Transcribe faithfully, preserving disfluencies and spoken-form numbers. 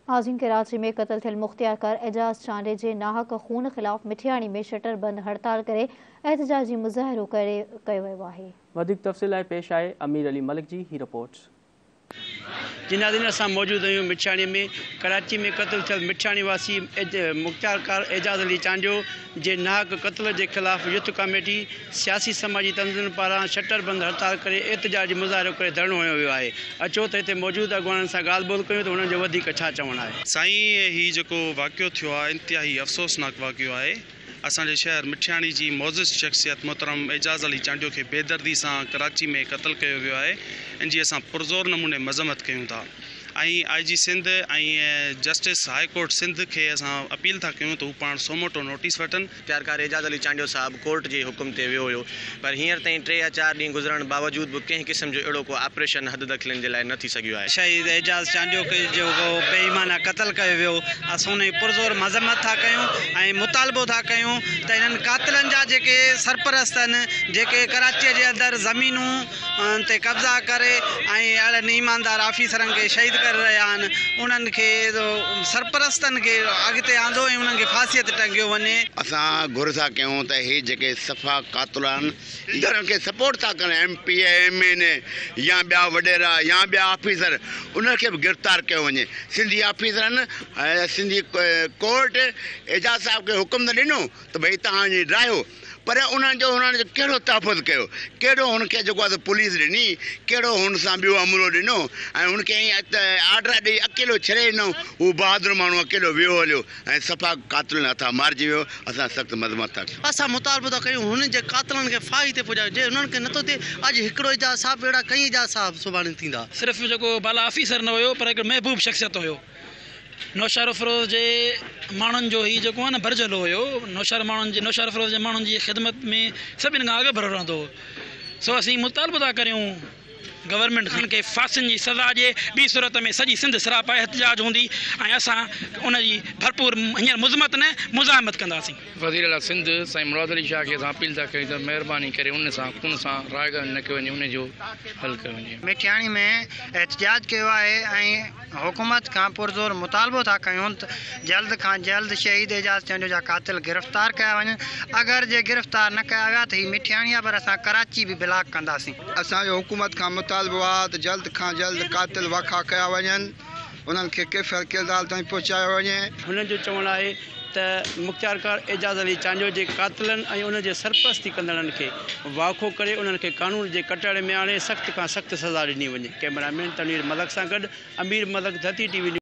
Housing Karachi में क़त्ल थियल मुख्तियार कार एजाज चांडे जे नाहक खून ख़िलाफ़ मिठियाणी में शटर बंद हड़ताल करे एहतजाजी मुज़ाहिरो करे कयो वियो आहे। वधिक तफ़सील लाइ पेश आहे अमीर अली मलिक जी ही रिपोर्ट। जिनादिन असां मौजूद आहियूं मिठियाणी में। कराची में क़त्ल थियल मिठियाणी वासी मुख्तियार कार एजाज अली चांडियो जे नाहक क़त्ल के ख़िलाफ़ यूथ कमेटी सियासी समाजी तंज़ीम पारां शटर बंद हड़ताल करे एहतजाजी मुज़ाहिरो करे धरणो हयो वियो आहे। अचो त हिते मौजूद अॻवाननि सां ॻाल्हि ॿोल कयूं त हुननि जो वधीक छा चवणु आहे। साईं, ही जेको वाक़ियो थियो आहे इंतिहाई अफ़सोसनाक वाक़ियो आहे। असांजे शहर मिठियाणी जी मोज़िज़ शख़्सियत मोहतरम एजाज अली चांडियो के बेदर्दी से कराची में क़त्ल किया वियो आहे, इन जी असां पुरज़ोर नमूने मज़म्मत कयूं था। आई जी सिंध ऐं जस्टिस हाई कोर्ट सिंध के असां अपील था कयूं तो पाण सोमोटो नोटिस वठन। मुख्तियार एजाज अली चांडियो साहब कोर्ट के हुक्म ते वियो हुयो, पर हींअर ताईं टे या चार ॾींहं गुज़रण बावजूद भी कंहिं क़िस्म जो अहिड़ो को ऑपरेशन हद दख़लनि जे लाइ न थी सघियो आहे। शहीद एजाज चांडियो के जो बेईमाना क़त्ल कयो वियो, असां हुन जी पुरज़ोर मज़म्मत था कयूं ऐं मुतालबो था कयूं त इन्हनि कातिलनि जा जेके सरपरस्त आहिनि, जेके कराची जे अंदरि ज़मीनूं ते कब्ज़ा करे ऐं अहिड़नि ईमानदार ऑफिसरनि खे शहीद कर रहा आहिनि, उन्हनि खे सरपरस्तनि खे अॻिते आंदो ऐं उन्हनि खे फांसीअ ते टंगियो वञे। असां घुर था कयूं त हे जेके सफ़ा कातुल आहिनि, इन्हनि खे सपोर्ट था कनि M P M N A या ॿिया वॾेरा या ॿिया ऑफिसर, उन्हनि खे बि गिरफ़्तार कयो वञे। सिंधी ऑफिसर आहिनि, सिंधी कोर्ट एजाज साहब खे हुकुम त ॾिनो त भई तव्हां ड्रायो, पर उन्हनि जो उन्हनि जो कहिड़ो तहफ़ुज़ कयो, कहिड़ो हुनखे जेको आहे पुलिस ॾिनी, कहिड़ो हुन सां ॿियो अमलो ॾिनो ऐं हुनखे आर्डर ॾेई अकेलो छॾे ॾिनो। हू बहादुर माण्हू अकेलो वियो हलियो ऐं सफ़ा कातिलनि हथां मारिजी वियो। असां सख़्तु मज़म्मत था कयूं। असां मुतालबो था कयूं हुननि जे कातिलनि खे फाही ते पुॼायो। जे हुननि खे नथो थिए, अॼु हिकिड़ो एजाज साहब अहिड़ा कई एजाज साहब सुभाणे थींदा। सिर्फ़ु जेको बाला ऑफिसर न हुयो, पर हिकिड़ो महबूब शख़्सियत हुयो। नौशार अफरोज़ जे माण्हुनि जो ही जेको आहे न भरजलो हुयो। नौशार माण्हुनि जे नौशार अफरोज़ जे माण्हुनि जी ख़िदमत में सभिनि खां अॻु भरो रहंदो हो। सो असीं मुतालबो था करियूं गवर्नमेंट खान के फांसियुनि जी सज़ा ॾिए, ॿी सूरत में सॼी सिंध सरापा एहतजाज हूंदी ऐं असां उन जी भरपूर हींअर मुज़म्मत न मुज़ाहमत कंदासीं। वज़ीर आला सिंध साईं मुराद अली शाह खे असां अपील था कयूं त महिरबानी करे उन सां कुन सां राय न कयो वञे, उन जो हल कयो वञे। मिठियाणी में एहतजाज किया है ऐं हुकूमत खां पुरज़ोर मुतालबो था कयूं त जल्द खां जल्द शहीद एजाज चांडियो जा कातिल गिरफ़्तार कया वञनि। अगर जे गिरफ़्तार न कया विया त ही मिठियाणी आहे, पर असां कराची भी ब्लॉक कंदासीं। असांजो हुकूमत खां मुतालबो आहे त जल्द खां जल्द कातिल वाक़ा कया वञनि, उन्हनि खे कैफ़ियत किरदार ताईं पहुचायो वञे। हुननि जो चवणु आहे त मुख्तियार कार एजाज अली चांडियो जे कातिलनि ऐं उन जे सरपरस्ती कंदड़नि खे वाखो करे उन्हनि खे कानून जे कटड़े में आणे सख़्त खां सख़्त सज़ा ॾिनी वञे। कैमरामैन तनवीर मलक सां गॾु अमीर मलक, धरती टीवी।